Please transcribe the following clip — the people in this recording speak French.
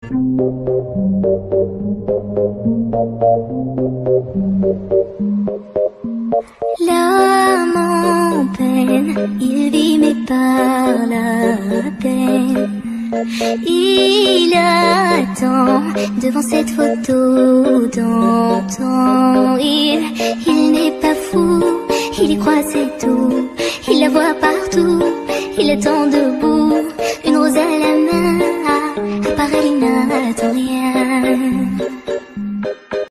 L'âme en peine, il vit mais par la peine. Il attend devant cette photo d'antan. Il n'est pas fou, il y croit c'est tout. Il la voit partout, il attend debout.